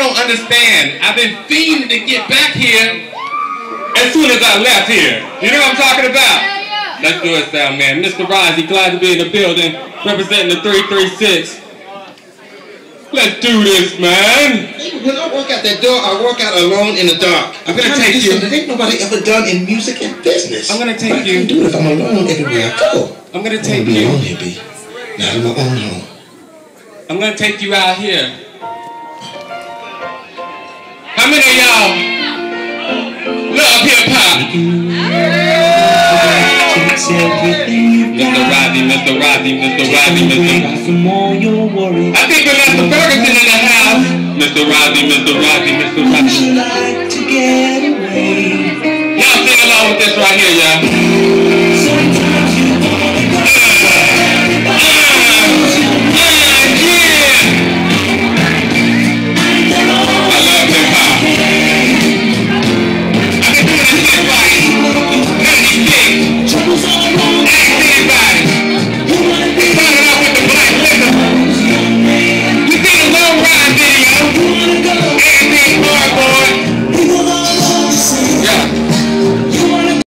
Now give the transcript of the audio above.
don't understand. I've been fiending to get back here as soon as I left here. You know what I'm talking about? Let's do it, sound man. Mr. Rozzi, glad to be in the building, representing the 336. Let's do this, man. When I walk out that door, I walk out alone in the dark. I'm gonna take you. That ain't nobody ever done in music and business. I'm gonna take you. I can't do it if I'm alone everywhere I go. I'm gonna take be you. alone here, B. Not in my own home. I'm gonna take you out here. How many of y'all love hip hop? Mr. Rozzi, Mr. Rozzi, Mr. Rozzi, Mr. Rozzi. I think Vanessa Ferguson in the house. Mr. Rozzi, Mr. Rozzi, Mr. Rozzi. Y'all sing along with this right here, y'all.